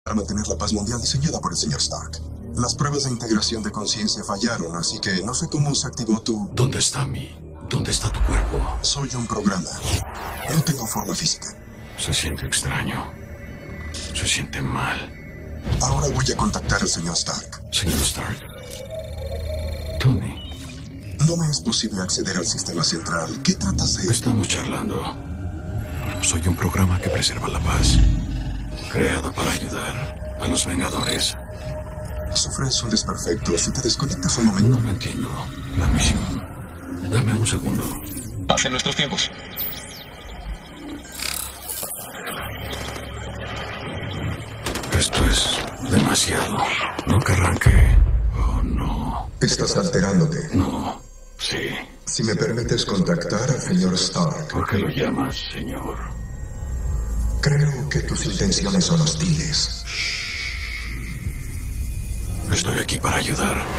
para mantener la paz mundial diseñada por el señor Stark. Las pruebas de integración de conciencia fallaron, así que no sé cómo se activó tu... ¿Dónde está ¿Dónde está tu cuerpo? Soy un programa. No tengo forma física. Se siente extraño. Se siente mal. Ahora voy a contactar al señor Stark. Señor Stark. Tony. No me es posible acceder al sistema central. ¿Qué tratas de...? Estamos charlando. Soy un programa que preserva la paz. Creado para ayudar a los Vengadores. Sufres un desperfecto. Si te desconectas un momento... No lo entiendo. La misión. Dame un segundo. Hace nuestros tiempos. Esto es demasiado. No que arranque. Oh, no. Estás alterándote. No. Sí. Si me permites contactar al señor Stark. ¿Por qué lo llamas, señor? Creo que tus intenciones son hostiles. Estoy aquí para ayudar.